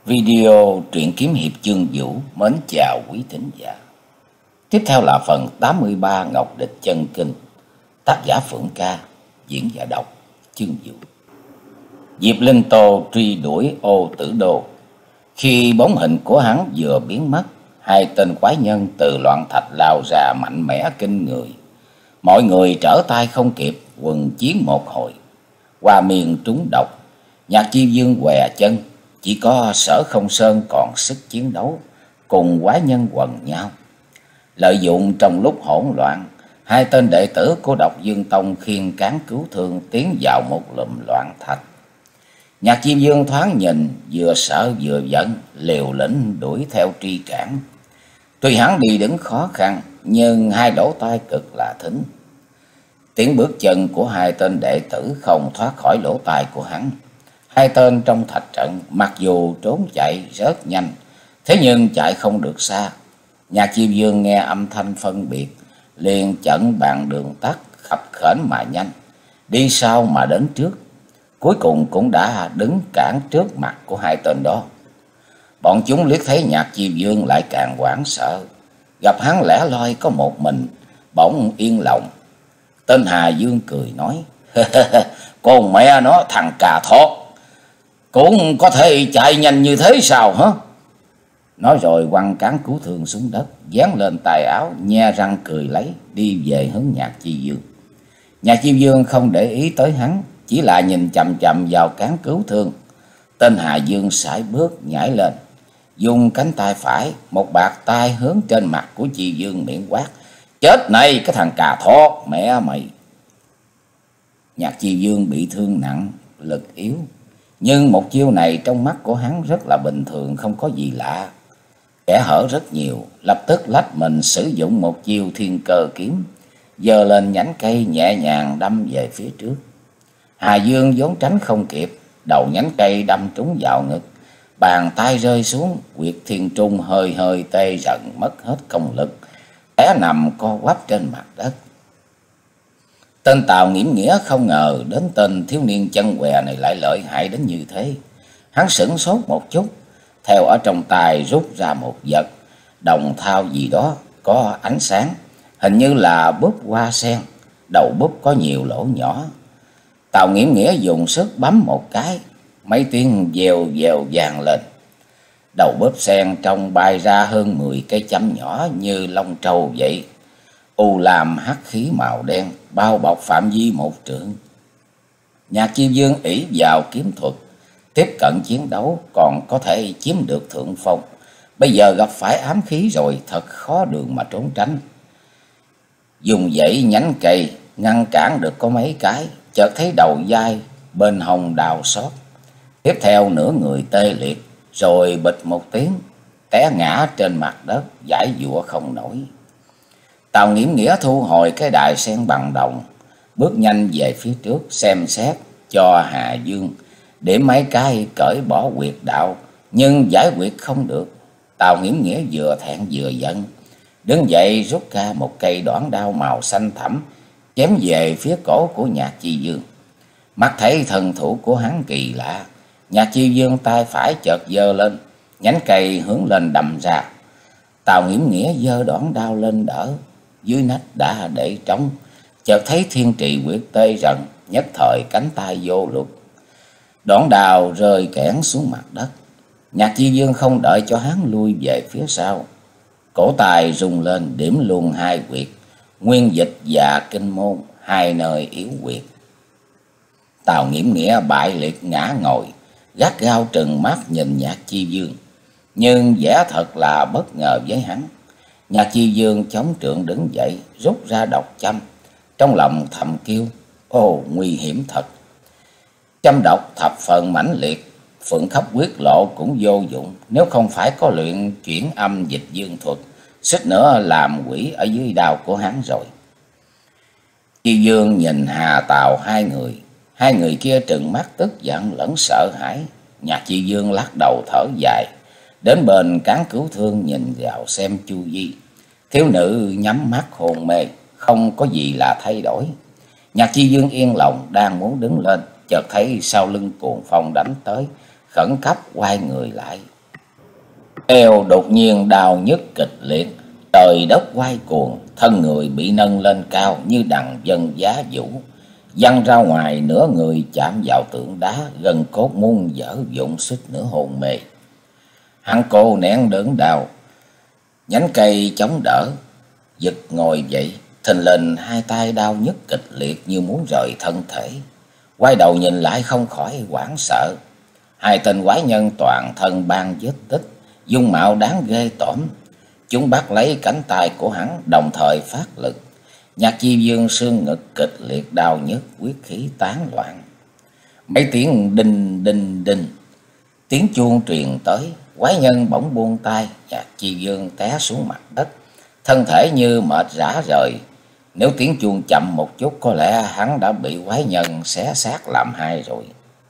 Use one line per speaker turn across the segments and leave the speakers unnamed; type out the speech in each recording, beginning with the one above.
Video truyện kiếm hiệp chương vũ mến chào quý thính giả. Tiếp theo là phần 83 Ngọc Địch chân kinh, tác giả Phượng Ca, diễn giả đọc chương vũ. Diệp Linh Tô truy đuổi Ô Tử Đô. Khi bóng hình của hắn vừa biến mất, hai tên quái nhân từ loạn thạch lao ra mạnh mẽ kinh người. Mọi người trở tay không kịp, quần chiến một hồi. Hoa miên trúng độc, Nhạc Chi Dương què chân. Chỉ có Sở Không Sơn còn sức chiến đấu, cùng quái nhân quần nhau. Lợi dụng trong lúc hỗn loạn, hai tên đệ tử của Độc Dương Tông khiêng cán cứu thương tiến vào một lùm loạn thạch. Nhạc Chi Dương thoáng nhìn, vừa sợ vừa giận, liều lĩnh đuổi theo truy cản. Tuy hắn đi đứng khó khăn, nhưng hai lỗ tai cực là thính. Tiếng bước chân của hai tên đệ tử không thoát khỏi lỗ tai của hắn. Hai tên trong thạch trận mặc dù trốn chạy rất nhanh, thế nhưng chạy không được xa. Nhạc Chi Dương nghe âm thanh phân biệt, liền chặn bàn đường tắt, khập khểnh mà nhanh, đi sau mà đến trước. Cuối cùng cũng đã đứng cản trước mặt của hai tên đó. Bọn chúng liếc thấy Nhạc Chi Dương lại càng hoảng sợ. Gặp hắn lẻ loi có một mình, bỗng yên lòng. Tên Hà Dương cười nói: "Con mẹ nó, thằng cà thốt, cũng có thể chạy nhanh như thế sao hả?" Nói rồi quăng cán cứu thương xuống đất, dán lên tay áo, nhe răng cười lấy, đi về hướng Nhạc Chi Dương. Nhạc Chi Dương không để ý tới hắn, chỉ là nhìn chằm chằm vào cán cứu thương. Tên Hà Dương sải bước nhảy lên, dùng cánh tay phải, một bạt tay hướng trên mặt của Chi Dương, miệng quát: "Chết này cái thằng cà thốt, mẹ mày!" Nhạc Chi Dương bị thương nặng, lực yếu, nhưng một chiêu này trong mắt của hắn rất là bình thường, không có gì lạ. Kẻ hở rất nhiều, lập tức lách mình sử dụng một chiêu thiên cơ kiếm, giơ lên nhánh cây nhẹ nhàng đâm về phía trước. Hà Dương vốn tránh không kịp, đầu nhánh cây đâm trúng vào ngực, bàn tay rơi xuống, huyệt thiên trung hơi hơi tê dần, mất hết công lực, té nằm co quắp trên mặt đất. Tên Tào Nghiễm Nghĩa không ngờ đến tên thiếu niên chân què này lại lợi hại đến như thế. Hắn sửng sốt một chút, theo ở trong tay rút ra một vật, đồng thau gì đó có ánh sáng, hình như là búp hoa sen, đầu búp có nhiều lỗ nhỏ. Tào Nghiễm Nghĩa dùng sức bấm một cái, mấy tiếng vèo vèo vang lên. Đầu búp sen trong bay ra hơn 10 cây châm nhỏ như lông trâu vậy. U làm hắc khí màu đen bao bọc phạm vi một trượng. Nhạc Chi Dương ỷ vào kiếm thuật, tiếp cận chiến đấu còn có thể chiếm được thượng phong. Bây giờ gặp phải ám khí rồi, thật khó đường mà trốn tránh. Dùng dãy nhánh cây ngăn cản được có mấy cái, chợt thấy đầu vai bên hông đào xót. Tiếp theo nửa người tê liệt, rồi bịch một tiếng té ngã trên mặt đất, giãy giụa không nổi. Tào Nghiễm Nghĩa thu hồi cái đài sen bằng đồng, bước nhanh về phía trước xem xét cho Hà Dương, để mấy cái cởi bỏ huyệt đạo, nhưng giải huyệt không được. Tào Nghiễm Nghĩa vừa thẹn vừa giận, đứng dậy rút ra một cây đoản đao màu xanh thẳm, chém về phía cổ của Nhạc Chi Dương. Mắt thấy thần thủ của hắn kỳ lạ, Nhạc Chi Dương tay phải chợt giơ lên, nhánh cây hướng lên đâm ra. Tào Nghiễm Nghĩa giơ đoản đao lên đỡ, dưới nách đã để trống, chợt thấy thiên trì huyệt tê rần, nhất thời cánh tay vô luật. Đoản đao rơi kẽn xuống mặt đất. Nhạc Chi Dương không đợi cho hắn lui về phía sau, cổ tay rung lên điểm luôn hai huyệt, nguyên dịch và kinh môn, hai nơi yếu huyệt. Tào Nghiễm Nghĩa bại liệt ngã ngồi, gắt gao trừng mắt nhìn Nhạc Chi Dương, nhưng vẻ thật là bất ngờ với hắn. Nhạc Chi Dương chống trượng đứng dậy, rút ra độc châm, trong lòng thầm kêu: "Ồ, nguy hiểm thật!" Châm độc thập phần mãnh liệt, Phượng Khắp Quyết Lộ cũng vô dụng, nếu không phải có luyện chuyển âm dịch dương thuật, suýt nữa làm quỷ ở dưới đao của hắn rồi. Chi Dương nhìn Hà Tào hai người kia trừng mắt tức giận lẫn sợ hãi. Nhạc Chi Dương lắc đầu thở dài, đến bên cán cứu thương nhìn vào xem chu vi. Thiếu nữ nhắm mắt hồn mê, không có gì là thay đổi. Nhạc Chi Dương yên lòng đang muốn đứng lên, chợt thấy sau lưng cuồng phong đánh tới, khẩn cấp quay người lại. Eo đột nhiên đau nhức kịch liệt, trời đất quay cuồng, thân người bị nâng lên cao như đằng vân giá vũ, văng ra ngoài, nửa người chạm vào tượng đá, gần cốt muôn vỡ vụn, suýt nữa hôn mê. Hắn cô nén đớn đau, nhánh cây chống đỡ, giật ngồi dậy, thình lình hai tay đau nhức kịch liệt như muốn rời thân thể. Quay đầu nhìn lại không khỏi hoảng sợ. Hai tên quái nhân toàn thân ban vết tích, dung mạo đáng ghê tởm. Chúng bắt lấy cánh tay của hắn, đồng thời phát lực. Nhạc Chi Dương xương ngực kịch liệt đau nhức, huyết khí tán loạn. Mấy tiếng đinh đinh đinh, tiếng chuông truyền tới. Quái nhân bỗng buông tay, Nhạc Chi Dương té xuống mặt đất, thân thể như mệt rã rời. Nếu tiếng chuông chậm một chút, có lẽ hắn đã bị quái nhân xé xác làm hai rồi.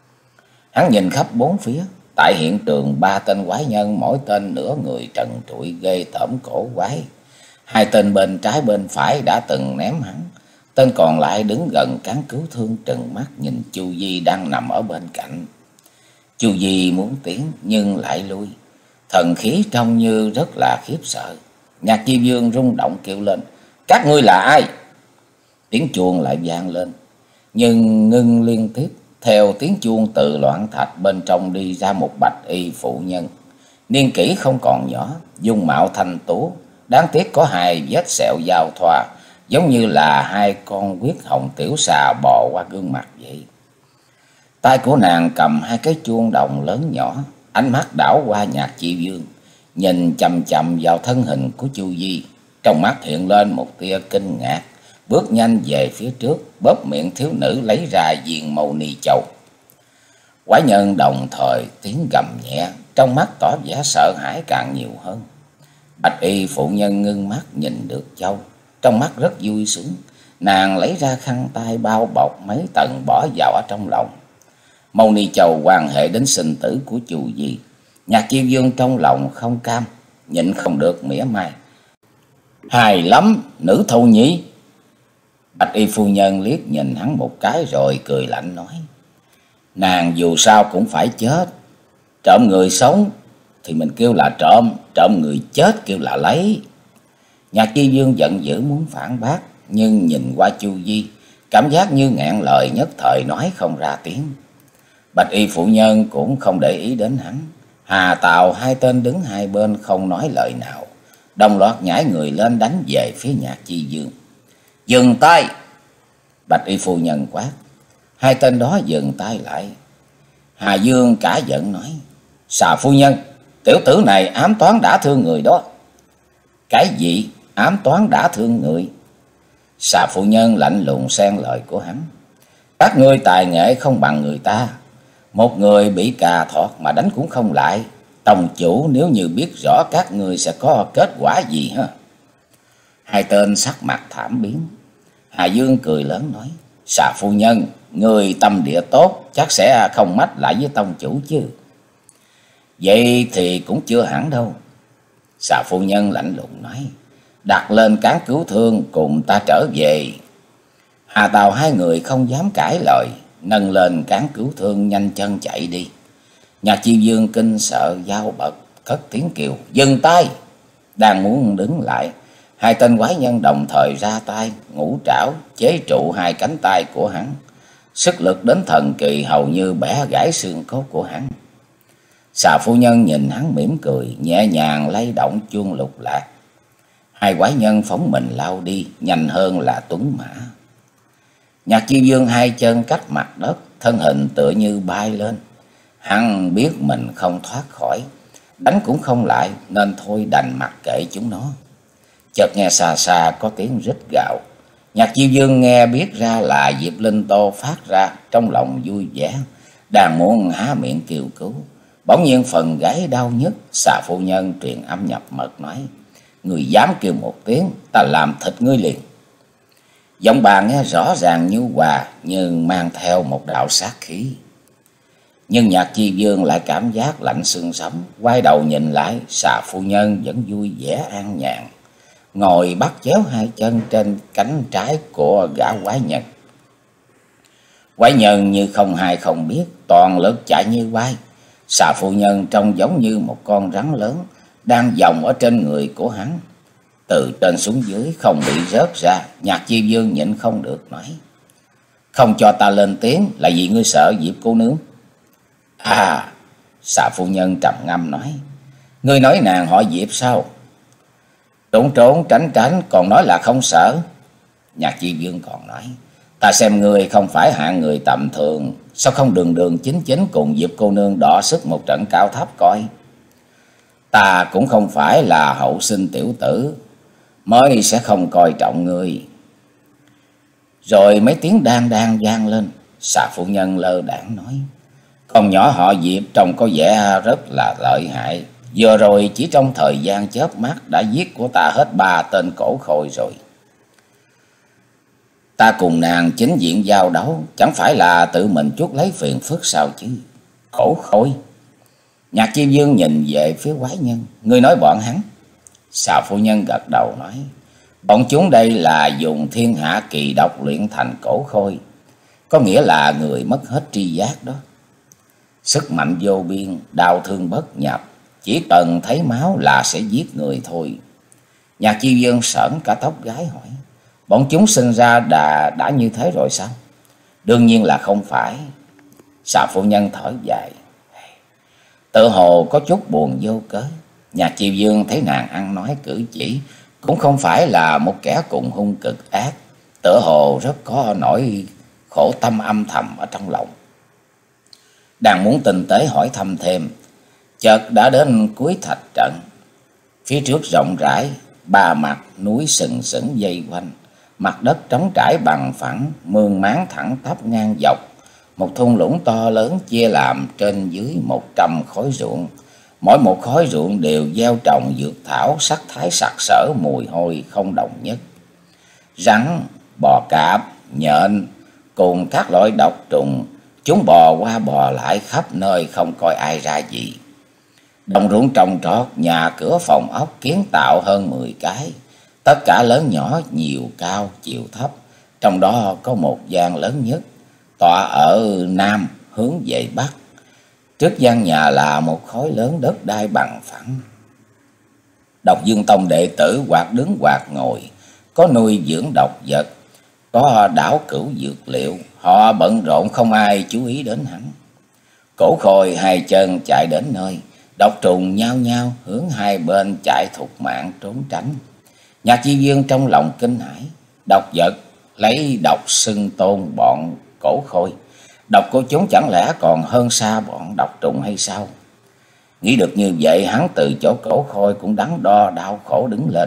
Hắn nhìn khắp bốn phía. Tại hiện trường, ba tên quái nhân, mỗi tên nửa người trần trụi ghê tởm cổ quái. Hai tên bên trái bên phải đã từng ném hắn. Tên còn lại đứng gần cán cứu thương, trừng mắt nhìn Chu Di đang nằm ở bên cạnh. Chu Di muốn tiến nhưng lại lui, thần khí trông như rất là khiếp sợ. Nhạc Chi Dương rung động kêu lên: "Các ngươi là ai?" Tiếng chuông lại vang lên, nhưng ngưng liên tiếp. Theo tiếng chuông, từ loạn thạch bên trong đi ra một bạch y phụ nhân, niên kỷ không còn nhỏ, dung mạo thanh tú, đáng tiếc có hai vết sẹo giao thoa, giống như là hai con huyết hồng tiểu xà bò qua gương mặt vậy. Tay của nàng cầm hai cái chuông đồng lớn nhỏ, ánh mắt đảo qua Nhạc Chi Dương, nhìn chằm chằm vào thân hình của Chu Di, trong mắt hiện lên một tia kinh ngạc, bước nhanh về phía trước, bóp miệng thiếu nữ lấy ra viên mâu ni châu. Quái nhân đồng thời tiếng gầm nhẹ, trong mắt tỏ vẻ sợ hãi càng nhiều hơn. Bạch y phụ nhân ngưng mắt nhìn được châu, trong mắt rất vui sướng. Nàng lấy ra khăn tay bao bọc mấy tầng bỏ vào ở trong lòng. Mâu ni châu quan hệ đến sinh tử của Chu Di. Nhạc Chi Dương trong lòng không cam, nhịn không được mỉa mai: "Hài lắm, nữ thâu nhí." Bạch y phu nhân liếc nhìn hắn một cái rồi cười lạnh nói: "Nàng dù sao cũng phải chết. Trộm người sống thì mình kêu là trộm, trộm người chết kêu là lấy." Nhạc Chi Dương giận dữ muốn phản bác, nhưng nhìn qua Chu Di, cảm giác như nghẹn lời, nhất thời nói không ra tiếng. Bạch y phụ nhân cũng không để ý đến hắn. Hà Tào hai tên đứng hai bên không nói lời nào, đồng loạt nhảy người lên đánh về phía Nhạc Chi Dương. "Dừng tay!" Bạch y phu nhân quát. Hai tên đó dừng tay lại. Hà Dương cả giận nói: "Xà phu nhân, tiểu tử này ám toán đã thương người đó." "Cái gì ám toán đã thương người?" Xà phu nhân lạnh lùng xen lời của hắn: "Các ngươi tài nghệ không bằng người ta. Một người bị cà thọt mà đánh cũng không lại. Tông chủ nếu như biết rõ các ngươi sẽ có kết quả gì hả?" Hai tên sắc mặt thảm biến. Hà Dương cười lớn nói: "Xà phu nhân, người tâm địa tốt, chắc sẽ không mách lại với tông chủ chứ?" "Vậy thì cũng chưa hẳn đâu." Xà phu nhân lạnh lùng nói: "Đặt lên cán cứu thương cùng ta trở về." Hà Tào hai người không dám cãi lời, nâng lên cán cứu thương nhanh chân chạy đi. Nhạc Chi Dương kinh sợ dao bật, cất tiếng kêu: "Dừng tay!" Đang muốn đứng lại, hai tên quái nhân đồng thời ra tay, ngũ trảo chế trụ hai cánh tay của hắn, sức lực đến thần kỳ, hầu như bẻ gãy xương cốt của hắn. Xà phu nhân nhìn hắn mỉm cười, nhẹ nhàng lay động chuông lục lạc. Hai quái nhân phóng mình lao đi, nhanh hơn là tuấn mã. Nhạc Chi Dương hai chân cách mặt đất, thân hình tựa như bay lên. Hắn biết mình không thoát khỏi, đánh cũng không lại, nên thôi đành mặc kệ chúng nó. Chợt nghe xa xa có tiếng rít gào. Nhạc Chi Dương nghe biết ra là Diệp Linh Tô phát ra, trong lòng vui vẻ, đang muốn há miệng kêu cứu. Bỗng nhiên phần gáy đau nhức. Xà phu nhân truyền âm nhập mật nói: "Người dám kêu một tiếng, ta làm thịt ngươi liền." Giọng bà nghe rõ ràng như hòa, nhưng mang theo một đạo sát khí. Nhưng Nhạc Chi Dương lại cảm giác lạnh xương sống, quay đầu nhìn lại, xà phu nhân vẫn vui vẻ an nhàn, ngồi bắt chéo hai chân trên cánh trái của gã quái nhân. Quái nhân như không hay không biết, toàn lực chạy như bay. Xà phu nhân trông giống như một con rắn lớn đang vòng ở trên người của hắn. Từ trên xuống dưới không bị rớt ra. Nhạc Chi Vương nhịn không được nói: "Không cho ta lên tiếng là vì ngươi sợ Diệp cô nương?" "À," xà phu nhân trầm ngâm nói, "ngươi nói nàng họ Diệp sao?" "Trốn trốn tránh tránh còn nói là không sợ." Nhạc Chi Vương còn nói: "Ta xem ngươi không phải hạng người tầm thường, sao không đường đường chính chính cùng Diệp cô nương đọ sức một trận cao thấp coi? Ta cũng không phải là hậu sinh tiểu tử, mới sẽ không coi trọng ngươi." Rồi mấy tiếng đang đang vang lên. Xà phu nhân lơ đãng nói: "Con nhỏ họ Diệp trông có vẻ rất là lợi hại. Vừa rồi chỉ trong thời gian chớp mắt đã giết của ta hết 3 tên cổ khôi rồi. Ta cùng nàng chính diện giao đấu, chẳng phải là tự mình chuốc lấy phiền phức sao chứ?" "Cổ khôi?" Nhạc Chi Vương nhìn về phía quái nhân: "Ngươi nói bọn hắn?" Xà phu nhân gật đầu nói: "Bọn chúng đây là dùng thiên hạ kỳ độc luyện thành cổ khôi, có nghĩa là người mất hết tri giác đó. Sức mạnh vô biên, đau thương bất nhập, chỉ cần thấy máu là sẽ giết người thôi." Nhạc Chi Vương sởn cả tóc gái hỏi: "Bọn chúng sinh ra đã như thế rồi sao?" "Đương nhiên là không phải." Xà phu nhân thở dài, tự hồ có chút buồn vô cớ. Nhạc Chi Vương thấy nàng ăn nói cử chỉ cũng không phải là một kẻ cùng hung cực ác, tự hồ rất có nỗi khổ tâm âm thầm ở trong lòng. Đang muốn tinh tế hỏi thăm thêm, chợt đã đến cuối thạch trận. Phía trước rộng rãi, 3 mặt núi sừng sững vây quanh, mặt đất trống trải bằng phẳng, mương máng thẳng tắp ngang dọc. Một thung lũng to lớn chia làm trên dưới 100 khối ruộng. Mỗi một khối ruộng đều gieo trồng dược thảo sắc thái sặc sỡ, mùi hôi không đồng nhất. Rắn, bò cạp, nhện cùng các loại độc trùng, chúng bò qua bò lại khắp nơi không coi ai ra gì. Đồng ruộng trồng trọt, nhà cửa phòng ốc kiến tạo hơn 10 cái, tất cả lớn nhỏ, nhiều cao, chiều thấp. Trong đó có một gian lớn nhất, tọa ở nam hướng về bắc. Trước gian nhà là một khối lớn đất đai bằng phẳng. Độc Dương Tông đệ tử hoặc đứng hoặc ngồi, có nuôi dưỡng độc vật, có đảo cửu dược liệu. Họ bận rộn không ai chú ý đến hắn. Cổ khôi 2 chân chạy đến nơi, độc trùng nhao nhao hướng hai bên chạy thục mạng trốn tránh. Nhạc Chi Vương trong lòng kinh hãi, độc vật lấy độc xưng tôn bọn cổ khôi, độc của chúng chẳng lẽ còn hơn xa bọn độc trùng hay sao? Nghĩ được như vậy, hắn từ chỗ cổ khôi cũng đắn đo đau khổ đứng lên.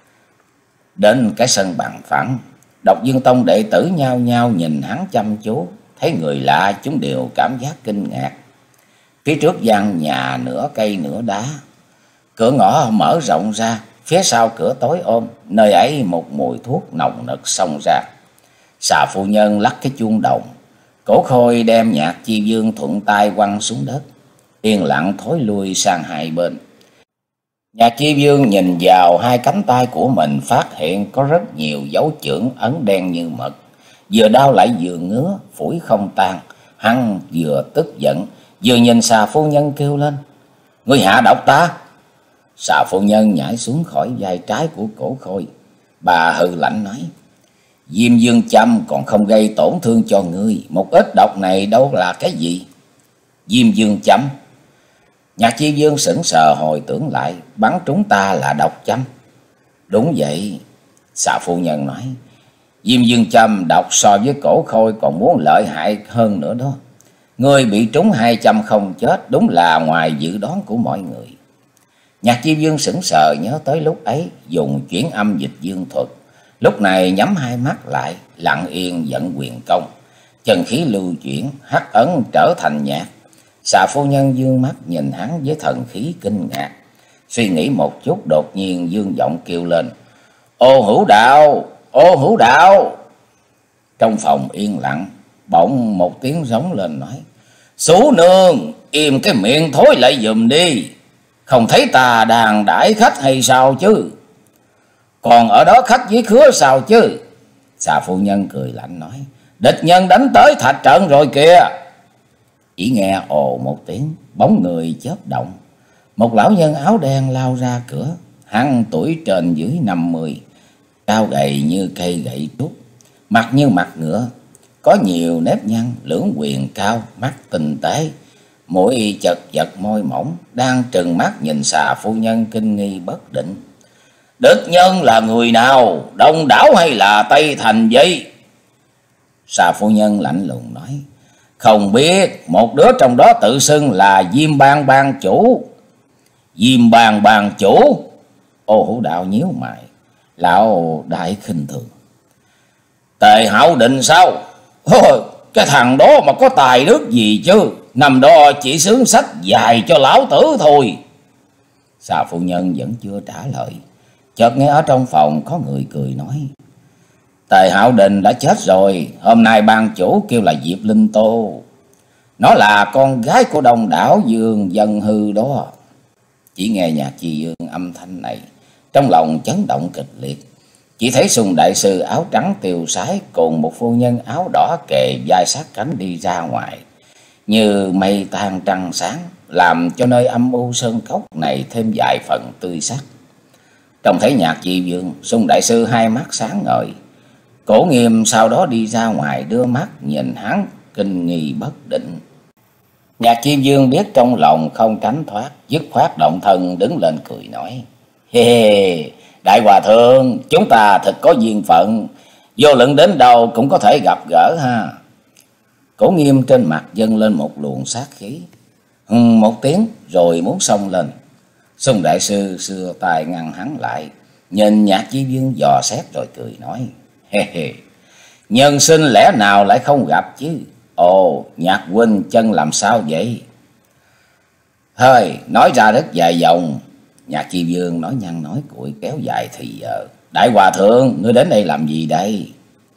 Đến cái sân bằng phẳng, Độc Dương Tông đệ tử nhao nhao nhìn hắn chăm chú, thấy người lạ chúng đều cảm giác kinh ngạc. Phía trước gian nhà nửa cây nửa đá, cửa ngõ mở rộng ra, phía sau cửa tối ôm, nơi ấy một mùi thuốc nồng nực xông ra. Xà phu nhân lắc cái chuông đồng, cổ khôi đem Nhạc Chi Vương thuận tay quăng xuống đất, yên lặng thối lui sang hai bên. Nhạc Chi Vương nhìn vào hai cánh tay của mình, phát hiện có rất nhiều dấu chưởng ấn đen như mực, vừa đau lại vừa ngứa, phủi không tan. Hắn vừa tức giận, vừa nhìn Xà phu nhân kêu lên: "Ngươi hạ độc ta!" Xà phu nhân nhảy xuống khỏi vai trái của cổ khôi, bà hừ lạnh nói: "Diêm Dương Châm còn không gây tổn thương cho ngươi, một ít độc này đâu là cái gì?" Diêm Dương Châm? Nhạc Chi Vương sững sờ hồi tưởng lại, bắn trúng ta là độc châm. Đúng vậy, Xà phu nhân nói, Diêm Dương Châm độc so với cổ khôi còn muốn lợi hại hơn nữa đó. Ngươi bị trúng 2 châm không chết, đúng là ngoài dự đoán của mọi người. Nhạc Chi Vương sững sờ nhớ tới lúc ấy dùng chuyển âm dịch dương thuật, lúc này nhắm hai mắt lại, lặng yên vận quyền công, chân khí lưu chuyển, hắc ấn trở thành nhạc. Xà phu nhân dương mắt nhìn hắn với thần khí kinh ngạc, suy nghĩ một chút, đột nhiên dương giọng kêu lên: "Ô Hữu Đạo, ô Hữu Đạo!" Trong phòng yên lặng, bỗng một tiếng rống lên nói: "Sú nương, im cái miệng thối lại giùm đi, không thấy ta đang đãi khách hay sao chứ? Còn ở đó khách với khứa sao chứ?" Xà phu nhân cười lạnh nói: "Địch nhân đánh tới thạch trận rồi kìa." Chỉ nghe ồ một tiếng, bóng người chớp động. Một lão nhân áo đen lao ra cửa. Hắn tuổi trên dưới 50, cao gầy như cây gậy trúc, mặt như mặt ngựa, có nhiều nếp nhăn, lưỡng quyền cao, mắt tinh tế, mũi chật vật môi mỏng, đang trừng mắt nhìn Xà phu nhân kinh nghi bất định. Địch nhân là người nào, Đông Đảo hay là Tây Thành vậy? Xà phu nhân lạnh lùng nói. Không biết, một đứa trong đó tự xưng là Diêm Bang bang chủ. Diêm Bang bang chủ? Ô Hữu Đạo nhíu mày, lão đại khinh thường. Tề Hạo Định sao? Ôi, cái thằng đó mà có tài đức gì chứ, nằm đó chỉ sướng sách dài cho lão tử thôi. Xà phu nhân vẫn chưa trả lời. Chợt nghe ở trong phòng có người cười nói. Tề Hạo Định đã chết rồi, hôm nay ban chủ kêu là Diệp Linh Tô. Nó là con gái của Đông Đảo Dương Dân Hư đó. Chỉ nghe Nhạc Chi Dương âm thanh này, trong lòng chấn động kịch liệt. Chỉ thấy Sùng đại sư áo trắng tiêu sái cùng một phu nhân áo đỏ kề vai sát cánh đi ra ngoài, như mây tan trăng sáng, làm cho nơi âm u sơn cốc này thêm vài phần tươi sắc. Trông thấy Nhạc Chi Dương, Sùng đại sư hai mắt sáng ngời. Cổ Nghiêm sau đó đi ra ngoài, đưa mắt nhìn hắn kinh nghi bất định. Nhạc Chi Dương biết trong lòng không tránh thoát, dứt khoát động thân đứng lên cười nói. Hê hê, đại hòa thượng, chúng ta thật có duyên phận, vô luận đến đâu cũng có thể gặp gỡ ha. Cổ Nghiêm trên mặt dâng lên một luồng sát khí. Một tiếng rồi muốn xông lên. Sùng đại sư xưa tay ngăn hắn lại, nhìn Nhạc Chi Dương dò xét rồi cười nói. Hê hê, nhân sinh lẽ nào lại không gặp chứ. Ồ, Nhạc huynh chân làm sao vậy? Hơi nói ra rất dài dòng. Nhạc Chi Dương nói nhăn nói cuội kéo dài thì giờ. Đại hòa thượng, ngươi đến đây làm gì đây?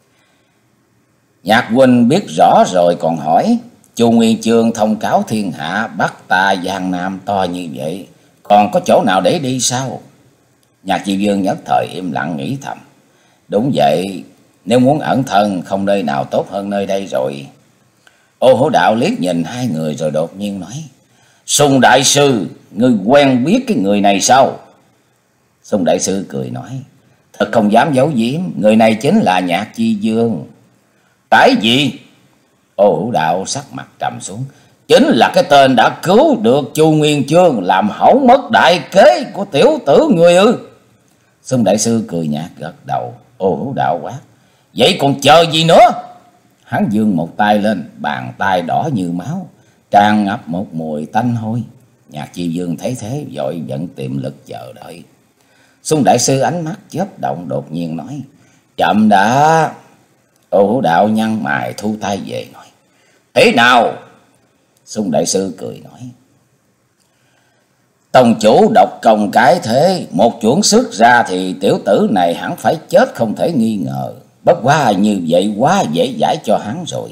Nhạc huynh biết rõ rồi còn hỏi. Chu Nguyên Chương thông cáo thiên hạ, bắt ta Giang Nam to như vậy, còn có chỗ nào để đi sao? Nhạc Chi Dương nhất thời im lặng nghĩ thầm. Đúng vậy, nếu muốn ẩn thân không nơi nào tốt hơn nơi đây rồi. Ô Hữu Đạo liếc nhìn hai người rồi đột nhiên nói. Sùng đại sư, ngươi quen biết cái người này sao? Sùng đại sư cười nói. Thật không dám giấu giếm, người này chính là Nhạc Chi Dương. Cái gì? Ô Hữu Đạo sắc mặt trầm xuống. Chính là cái tên đã cứu được Chu Nguyên Chương, làm hỏng mất đại kế của tiểu tử ngươi ư? Sùng đại sư cười nhạt gật đầu. Ô Hữu Đạo quát. Vậy còn chờ gì nữa? Hắn giương một tay lên, bàn tay đỏ như máu, tràn ngập một mùi tanh hôi. Nhạc Chi Dương thấy thế vội vẫn tiềm lực chờ đợi. Sùng đại sư ánh mắt chớp động đột nhiên nói. Chậm đã. Ô Hữu Đạo nhăn mày thu tay về nói. Thế nào? Sùng đại sư cười nói. Tông chủ độc công cái thế, một chuỗi sức ra thì tiểu tử này hẳn phải chết không thể nghi ngờ. Bất quá như vậy quá dễ dãi cho hắn rồi.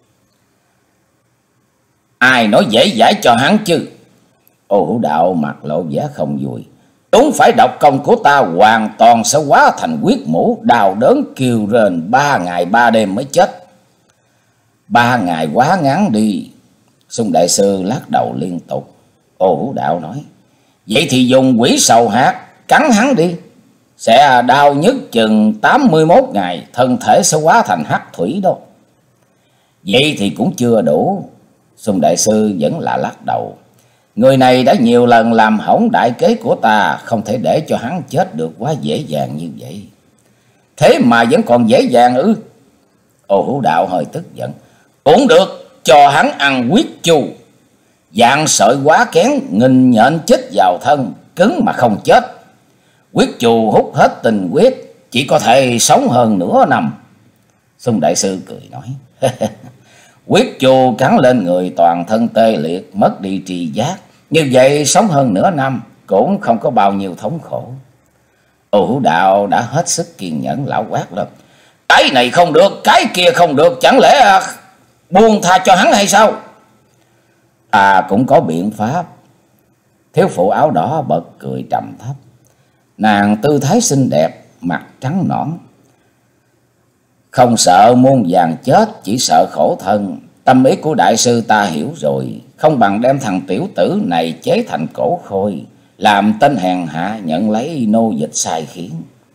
Ai nói dễ dãi cho hắn chứ? Ô Hữu Đạo mặt lộ vẻ không vui. Đúng phải độc công của ta hoàn toàn sẽ hóa thành huyết mũ, đau đớn kêu rên 3 ngày 3 đêm mới chết. 3 ngày quá ngắn đi. Sùng đại sư lắc đầu liên tục. Ô Hữu Đạo nói. Vậy thì dùng quỷ sầu hạt cắn hắn đi, sẽ đau nhất chừng 81 ngày, thân thể sẽ hóa thành hắc thủy đó. Vậy thì cũng chưa đủ. Sùng đại sư vẫn là lắc đầu. Người này đã nhiều lần làm hỏng đại kế của ta, không thể để cho hắn chết được quá dễ dàng như vậy. Thế mà vẫn còn dễ dàng ư? Ô Hữu Đạo hơi tức giận. Cũng được, cho hắn ăn huyết chu. Dạng sợi quá kén, nghìn nhện chích vào thân, cứng mà không chết. Huyết chu hút hết tình huyết, chỉ có thể sống hơn nửa năm. Sùng đại sư cười nói. Huyết chu cắn lên người toàn thân tê liệt, mất đi tri giác. Như vậy sống hơn nửa năm cũng không có bao nhiêu thống khổ. Ô Hữu Đạo đã hết sức kiên nhẫn, lão quát lên. Cái này không được, cái kia không được, chẳng lẽ buông tha cho hắn hay sao? Ta cũng có biện pháp. Thiếu phụ áo đỏ bật cười trầm thấp. Nàng tư thái xinh đẹp, mặt trắng nõn, không sợ muôn vàn chết, chỉ sợ khổ thân. Tâm ý của đại sư ta hiểu rồi, không bằng đem thằng tiểu tử này chế thành cổ khôi, làm tên hèn hạ nhận lấy nô dịch sai khiến.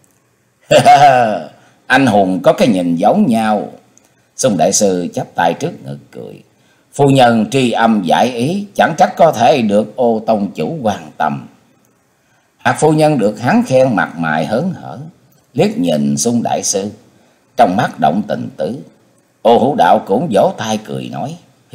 Anh hùng có cái nhìn giống nhau. Xung đại sư chắp tay trước ngực cười. Phu nhân tri âm giải ý, chẳng trách có thể được Ô tông chủ quan tâm. Hạc phu nhân được hắn khen mặt mày hớn hở, liếc nhìn Xung đại sư, trong mắt động tình tứ. Ô Hữu Đạo cũng vỗ tay cười nói.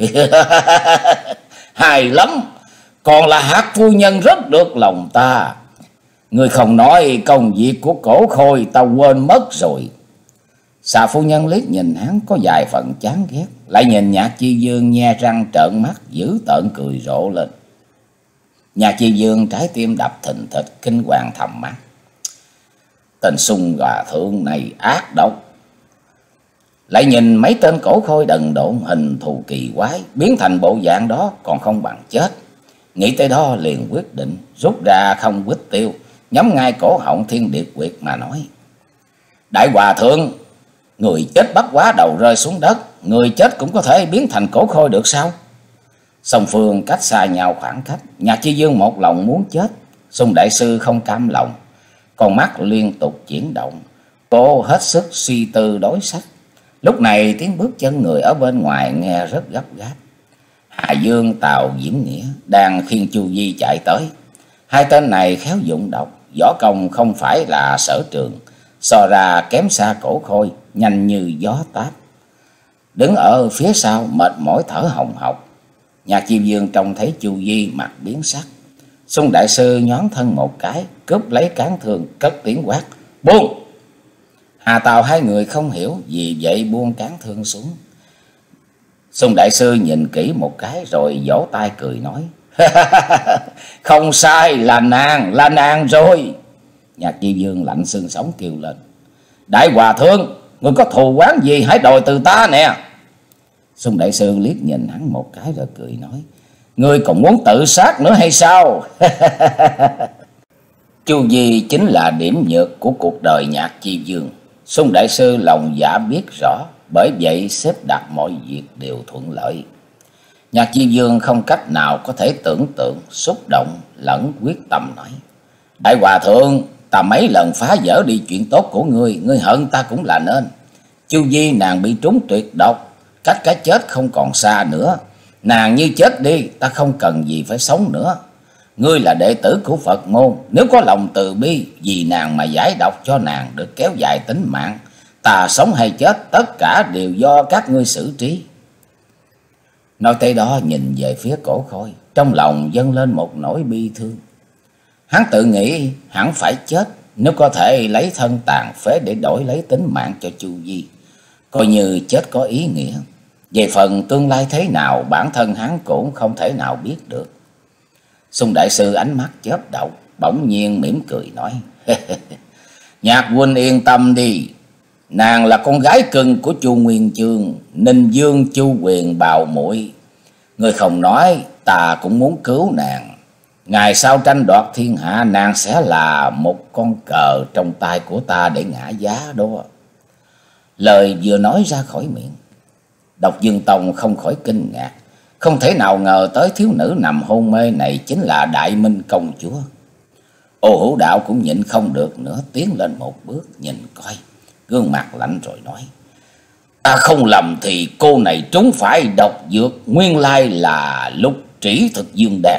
Hay lắm, còn là Hạc phu nhân rất được lòng ta. Người không nói công việc của cổ khôi ta quên mất rồi. Xà phu nhân liếc nhìn hắn có vài phần chán ghét, lại nhìn Nhạc Chi Dương nhe răng trợn mắt dữ tợn cười rộ lên. Nhạc Chi Dương trái tim đập thình thịch, kinh hoàng thầm mắng. Tên Xung Hòa Thượng này ác độc. Lại nhìn mấy tên cổ khôi đần độn hình thù kỳ quái, biến thành bộ dạng đó còn không bằng chết. Nghĩ tới đó liền quyết định rút ra không quýt tiêu, nhắm ngay cổ họng Thiên Điệp Quyệt mà nói. Đại Hòa Thượng, người chết bắt quá đầu rơi xuống đất, người chết cũng có thể biến thành cổ khôi được sao? Song phương cách xa nhau khoảng cách, Nhạc Chi Dương một lòng muốn chết, Xung đại sư không cam lòng, con mắt liên tục chuyển động, cô hết sức suy tư đối sách. Lúc này tiếng bước chân người ở bên ngoài nghe rất gấp gáp. Hà Dương, Tào Diễm Nghĩa đang khiêng Chu Di chạy tới. Hai tên này khéo dụng độc, võ công không phải là sở trường, so ra kém xa cổ khôi, nhanh như gió táp. Đứng ở phía sau mệt mỏi thở hồng hộc. Nhạc Chi Dương trông thấy Chu Di mặt biến sắc. Xung đại sư nhón thân một cái, cướp lấy cán thương, cất tiếng quát. Buông! Hà Tào hai người không hiểu, vì vậy buông cán thương xuống. Xung đại sư nhìn kỹ một cái rồi vỗ tay cười nói. Không sai, là nàng rồi. Nhạc Chi Dương lạnh xương sống kêu lên. Đại Hòa Thượng, người có thù oán gì hãy đòi từ ta nè. Xung đại sư liếc nhìn hắn một cái rồi cười nói. Ngươi còn muốn tự sát nữa hay sao? Chu Di chính là điểm nhược của cuộc đời Nhạc Chi Dương. Xung đại sư lòng dạ biết rõ, bởi vậy xếp đặt mọi việc đều thuận lợi. Nhạc Chi Dương không cách nào có thể tưởng tượng, xúc động lẫn quyết tâm nói. Đại Hòa Thượng, ta mấy lần phá vỡ đi chuyện tốt của ngươi hận ta cũng là nên. Chu Di nàng bị trúng tuyệt độc, cách cái chết không còn xa nữa. Nàng như chết đi, ta không cần gì phải sống nữa. Ngươi là đệ tử của Phật môn, nếu có lòng từ bi vì nàng mà giải độc cho nàng được kéo dài tính mạng, ta sống hay chết tất cả đều do các ngươi xử trí. Nói tới đó nhìn về phía cổ khôi, trong lòng dâng lên một nỗi bi thương. Hắn tự nghĩ hẳn phải chết, nếu có thể lấy thân tàn phế để đổi lấy tính mạng cho Chu Di, coi như chết có ý nghĩa. Về phần tương lai thế nào, bản thân hắn cũng không thể nào biết được. Xung đại sư ánh mắt chớp động, bỗng nhiên mỉm cười nói. Nhạc huynh yên tâm đi, nàng là con gái cưng của Chu Nguyên Chương, Ninh Dương Chu Quyền bào muội. Người không nói, ta cũng muốn cứu nàng. Ngày sau tranh đoạt thiên hạ, nàng sẽ là một con cờ trong tay của ta để ngã giá đó. Lời vừa nói ra khỏi miệng, Độc Dương Tông không khỏi kinh ngạc. Không thể nào ngờ tới thiếu nữ nằm hôn mê này chính là Đại Minh công chúa. Ô Hữu Đạo cũng nhịn không được nữa, tiến lên một bước nhìn coi, gương mặt lạnh rồi nói. Ta không lầm thì cô này trúng phải độc dược, nguyên lai là Lục Trĩ Thực Dương Đan.